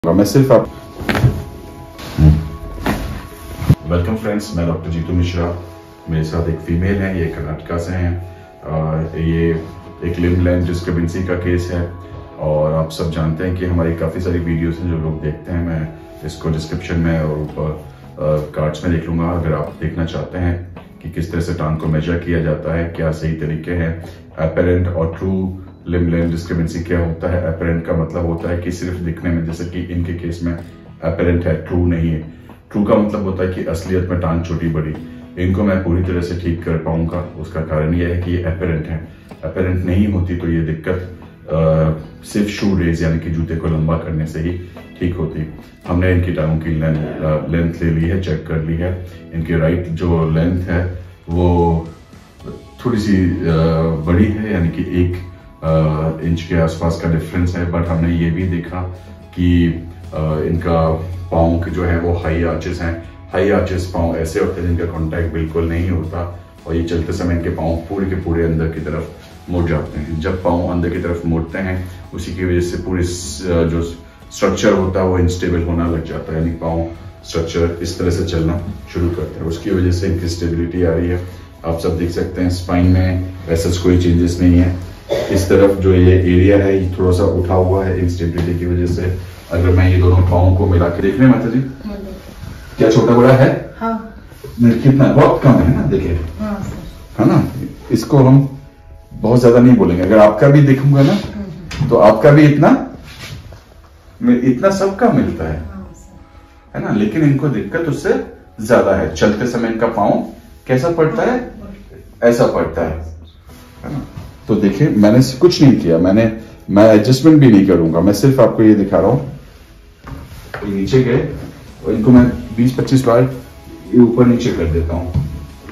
मैं सिर्फ आप वेलकम फ्रेंड्स, मैं डॉक्टर जीतू मिश्रा। मेरे साथ एक फीमेल है, ये कर्नाटका से हैं। ये एक लिम्ब लेंथ डिस्क्रिपेंसी का केस है और आप सब जानते हैं कि हमारी काफ़ी सारी वीडियोस हैं जो लोग देखते हैं। मैं इसको डिस्क्रिप्शन में और ऊपर कार्ड्स में लिख लूँगा अगर आप देखना चाहते हैं कि किस तरह से टांग को मेजर किया जाता है, क्या सही तरीके हैं। एपेरेंट और ट्रू लिम्ब लेंथ डिस्क्रिपेंसी क्या होता है। एपेरेंट का मतलब होता है कि सिर्फ दिखने में, जैसे कि इनके केस में एपेरेंट है, ट्रू नहीं है। ट्रू का मतलब होता है कि असलियत में टांग छोटी बड़ी। इनको मैं पूरी तरह से ठीक कर पाऊंगा, उसका कारण यह है कि ये एपेरेंट है। एपेरेंट नहीं होती तो ये दिक्कत सिर्फ शू रेज यानी कि जूते को लंबा करने से ही ठीक होती। हमने इनकी टांगों की लेंथ ले ली है, चेक कर ली है। इनकी राइट जो लेंथ है वो थोड़ी सी बड़ी है, यानी कि 1 इंच के आसपास का डिफरेंस है। बट हमने ये भी देखा कि इनका पाँव जो है वो हाई आर्चेस हैं। हाई आर्चेस पाँव ऐसे होते हैं जिनका कांटेक्ट बिल्कुल नहीं होता और ये चलते समय इनके पाँव पूरे के पूरे अंदर की तरफ मुड़ जाते हैं। जब पाँव अंदर की तरफ मुड़ते हैं उसी की वजह से पूरी जो स्ट्रक्चर होता है वो इनस्टेबल होना लग जाता है, यानी पाँव स्ट्रक्चर इस तरह से चलना शुरू करते हैं। उसकी वजह से इनकी स्टेबिलिटी आ रही है। आप सब देख सकते हैं स्पाइन में ऐसा कोई चेंजेस नहीं है। इस तरफ जो ये एरिया है ये थोड़ा सा उठा हुआ है इंस्टेबिलिटी की वजह से। अगर मैं ये दोनों पाँव को मिला के देख रहे हैं माता जी, क्या छोटा बड़ा है? हाँ। कितना बहुत कम है ना, देखिए। हाँ, है ना। इसको हम बहुत ज्यादा नहीं बोलेंगे। अगर आपका भी देखूंगा ना तो आपका भी इतना सबका मिलता है ना। लेकिन इनको दिक्कत उससे ज्यादा है। चलते समय इनका पाँव कैसा पड़ता है? ऐसा पड़ता है ना। तो देखिए मैंने कुछ नहीं किया, मैं एडजस्टमेंट भी नहीं करूंगा। मैं सिर्फ आपको ये दिखा रहा हूं। नीचे गए और इनको मैं 20-25 बार ये ऊपर नीचे कर देता हूं।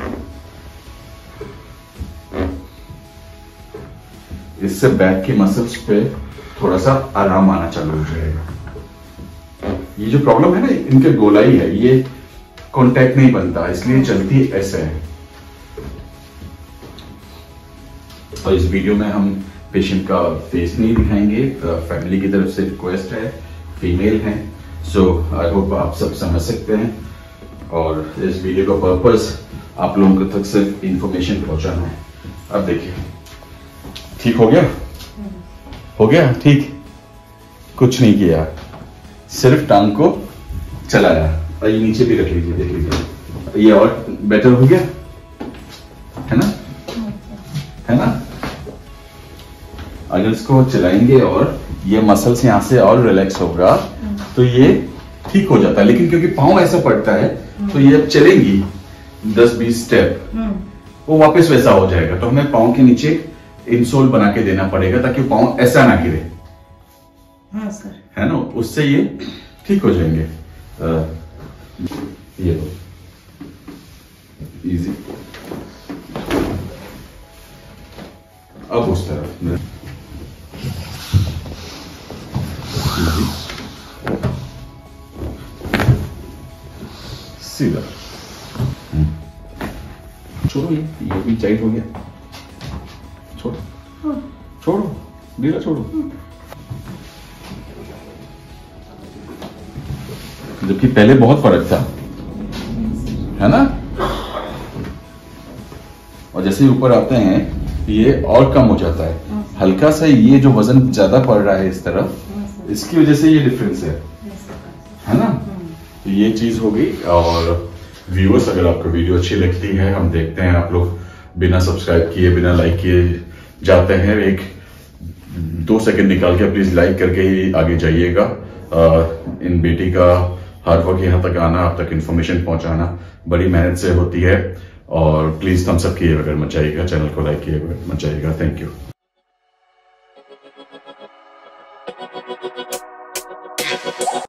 इससे बैक की मसल्स पे थोड़ा सा आराम आना चालू हो जाएगा। ये जो प्रॉब्लम है ना, इनके गोलाई है, ये कांटेक्ट नहीं बनता, इसलिए चलती ऐसे है। और इस वीडियो में हम पेशेंट का फेस नहीं दिखाएंगे। फैमिली की तरफ से रिक्वेस्ट है, फीमेल है, सो आई होप आप सब समझ सकते हैं। और इस वीडियो का पर्पस आप लोगों तक सिर्फ इंफॉर्मेशन पहुंचाना है। अब देखिए ठीक हो गया? हो गया ठीक? कुछ नहीं किया, सिर्फ टांग को चलाया। और ये नीचे भी रख लीजिए, देख लीजिए ये और बेटर हो गया, है ना? है ना। अगर इसको चलाएंगे और ये मसल्स यहां से और रिलैक्स होगा तो ये ठीक हो जाता है। लेकिन क्योंकि पाँव ऐसा पड़ता है तो ये अब चलेंगी 10-20 स्टेप, वो वापस वैसा हो जाएगा। तो हमें पाँव के नीचे इंसोल बना के देना पड़ेगा ताकि पाँव ऐसा ना गिरे। हाँ सर। है ना, उससे ये ठीक हो जाएंगे। ये लो इजी। अब उस तरफ सीधा छोड़ो, ये भी टाइट हो गया। छोड़ो छोड़ो, ढीला छोड़ो। जबकि पहले बहुत फर्क था, है ना। और जैसे ही ऊपर आते हैं ये और कम हो जाता है। हल्का सा ये जो वजन ज्यादा पड़ रहा है इस तरफ, इसकी वजह से ये डिफरेंस है ना। तो ये चीज हो गई। और व्यूअर्स, अगर आपको वीडियो अच्छी लगती है, हम देखते हैं आप लोग बिना सब्सक्राइब किए, बिना लाइक किए जाते हैं। 1-2 सेकंड निकाल के प्लीज लाइक करके ही आगे जाइएगा। इन बेटी का हार्ड वर्क यहाँ तक आना, आप तक इन्फॉर्मेशन पहुंचाना बड़ी मेहनत से होती है। और प्लीज थम्स अप किए अगर मचाइएगा, चैनल को लाइक किए अगर मचाइएगा। Thank you.